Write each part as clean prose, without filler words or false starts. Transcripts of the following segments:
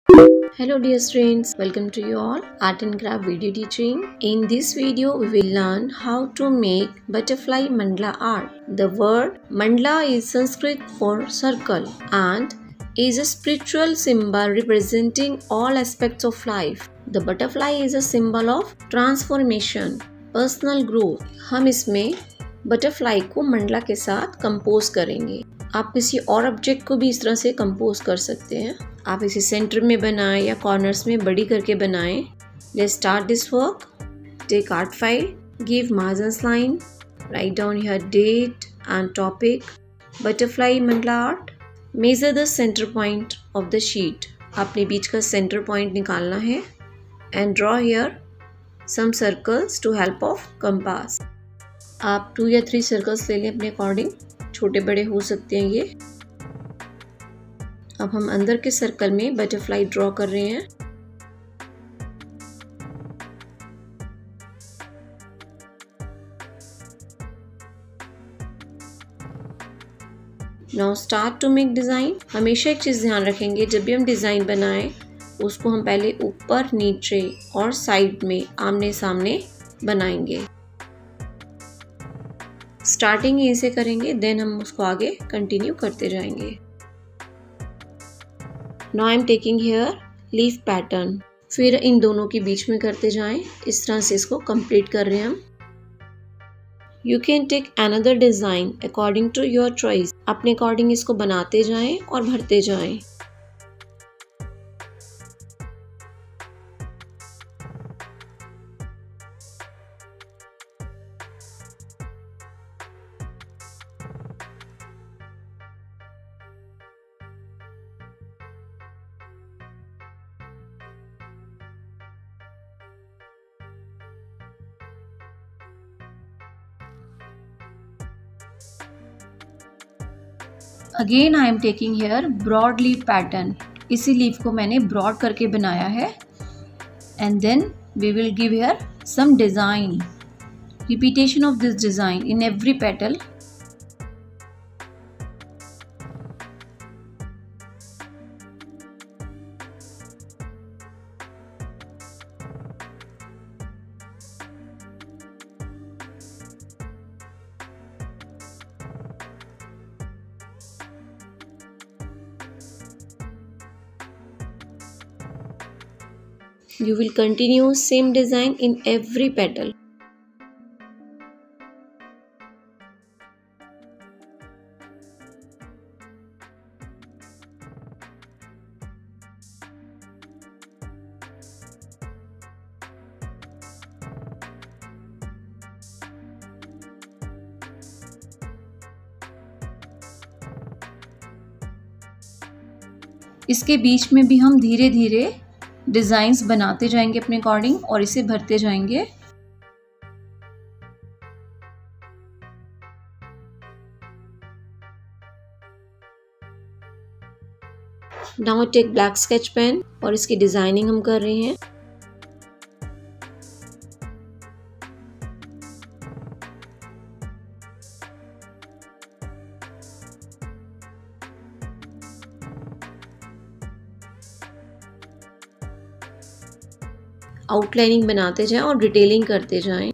Hello dear students, welcome to you all Art and Craft video teaching. In this video we will learn how to make butterfly mandala art. The word mandala is Sanskrit for circle and is a spiritual symbol representing all aspects of life. The butterfly is a symbol of transformation, personal growth. हम इसमें butterfly को मंडला के साथ compose करेंगे। आप किसी और object को भी इस तरह से कंपोज कर सकते हैं। आप इसे सेंटर में बनाएं या कॉर्नर्स में बड़ी करके बनाएं। Let's start this work. Take art file, give margins line, write down here date and topic, butterfly mandala art. Measure the centre point of the sheet. आपने बीच का सेंटर पॉइंट निकालना है and draw here some circles to help of compass. आप 2 या 3 circles ले लें अपने अकॉर्डिंग, छोटे बड़े हो सकते हैं ये। अब हम अंदर के सर्कल में बटरफ्लाई ड्रॉ कर रहे हैं। Now start to make design. हमेशा एक चीज़ ध्यान रखेंगे, जब भी हम डिज़ाइन बनाएं उसको हम पहले ऊपर, नीचे और साइड में आमने सामने बनाएंगे। स्टार्टिंग यहीं से करेंगे, देन हम उसको आगे कंटिन्यू करते जाएंगे। Now I am taking here leaf pattern. फिर इन दोनों के बीच में करते जाएं। इस तरह से इसको कंप्लीट कर रहे हैं हम। You can take another design according to your choice. अपने अकॉर्डिंग इसको बनाते जाएं और भरते जाएं। Again I am taking here broad leaf pattern. इसी लीफ को मैंने ब्रॉड करके बनाया है and then we will give here some design, repetition of this design in every petal. You will continue same design in every petal. इसके बीच में भी हम धीरे धीरे डिज़ाइंस बनाते जाएंगे अपने अकॉर्डिंग और इसे भरते जाएंगे। Now take black sketch pen और इसकी डिज़ाइनिंग हम कर रहे हैं। आउटलाइनिंग बनाते जाएं और डिटेलिंग करते जाएं।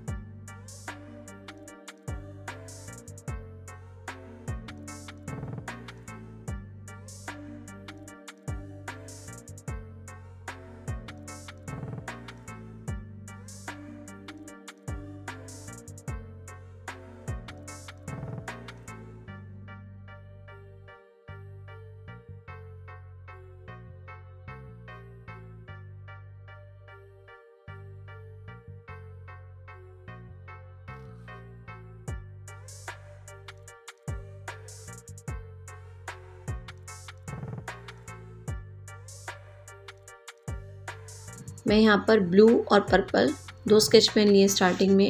मैं यहाँ पर ब्लू और पर्पल 2 स्केच पेन लिए स्टार्टिंग में।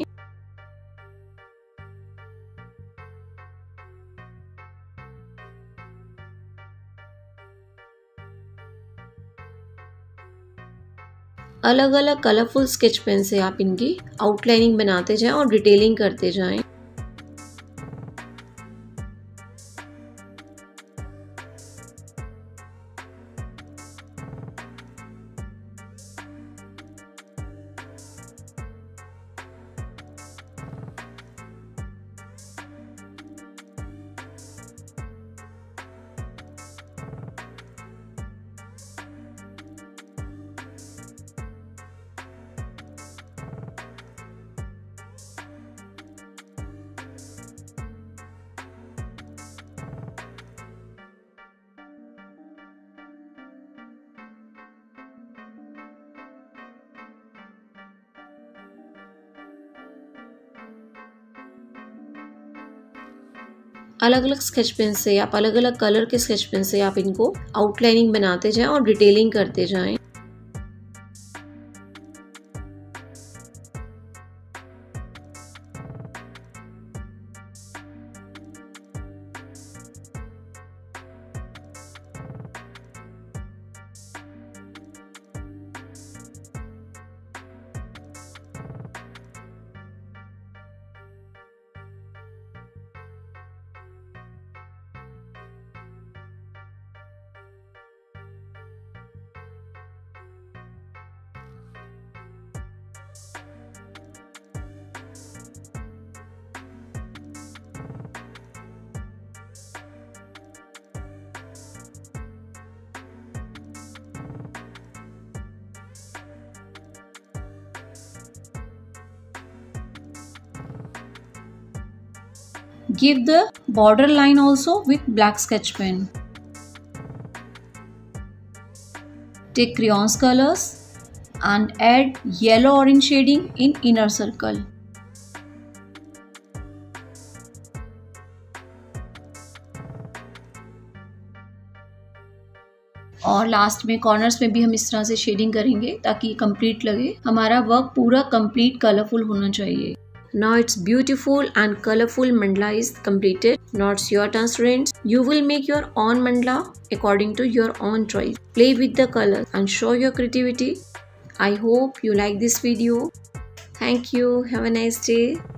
अलग अलग कलरफुल स्केच पेन से आप इनकी आउटलाइनिंग बनाते जाएं और डिटेलिंग करते जाएं। अलग अलग स्केच पेन से, आप अलग अलग कलर के स्केच पेन से आप इनको आउटलाइनिंग बनाते जाएं और डिटेलिंग करते जाएं। Give the border line also with black sketch pen. Take crayons colors and add yellow orange shading in inner circle. और लास्ट में कॉर्नर्स में भी हम इस तरह से शेडिंग करेंगे ताकि कंप्लीट लगे। हमारा वर्क पूरा कंप्लीट कलरफुल होना चाहिए। Now it's beautiful and colorful mandala is completed. Now it's your turn, students. You will make your own mandala according to your own choice. Play with the colors and show your creativity. I hope you like this video. Thank you. Have a nice day.